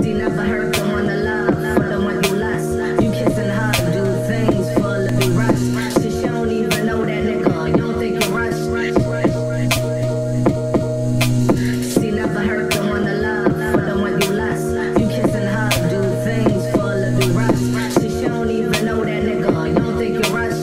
never hurt the one to love, for the one you lost. You kiss and hug, do things full of be rush. Shit, you don't even know that nigga, you don't think you rush. See, never hurt the one to love, for the one you lost. You kiss and hug, do things full of be rush. Shit, you don't even know that nigga, you don't think you rush.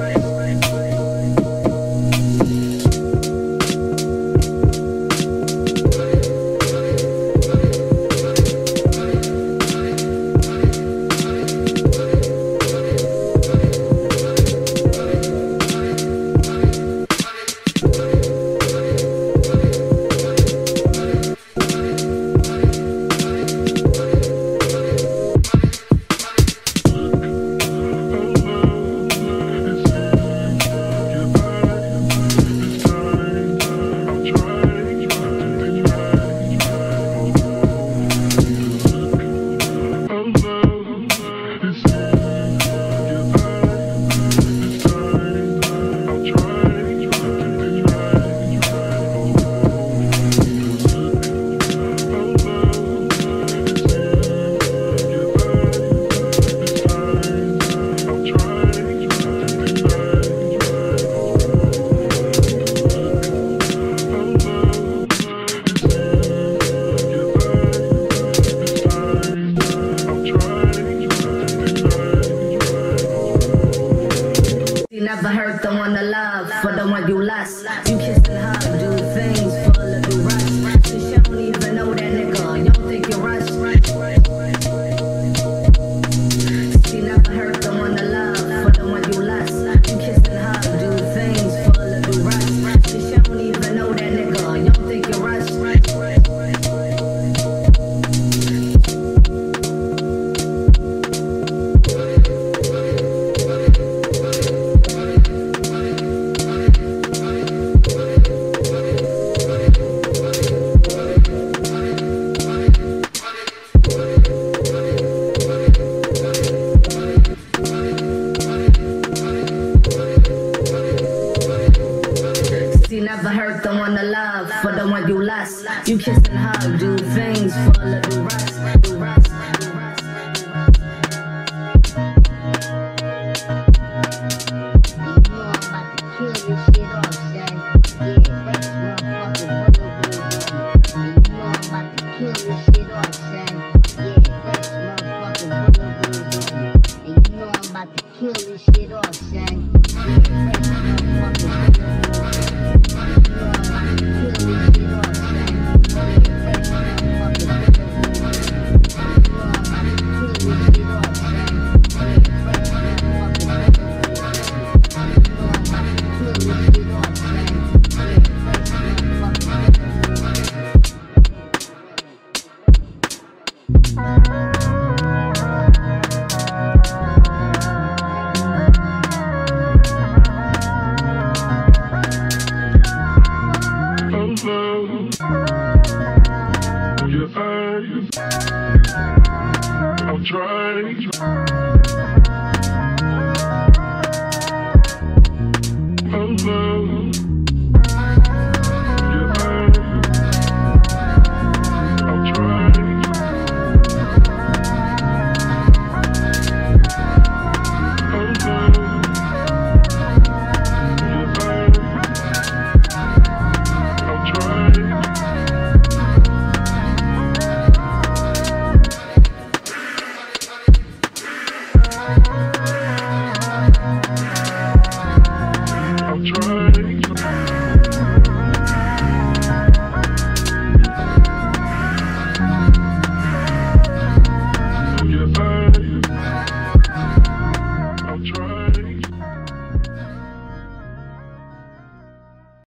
Never hurt the one to love, for the one you lost. You kiss and hug, do things full of do rush. Shit, you don't even know that nigga, you don't think you rush. See, never hurt the one to love, for the one you lost. You kiss and hug, do things full of do rush. Shit, you don't even know that nigga, you don't think you rush. Never hurt the one to love, for the one you lost. You kiss and hug, do things full of do rush, do rush. Kill this shit off, son. I'm trying.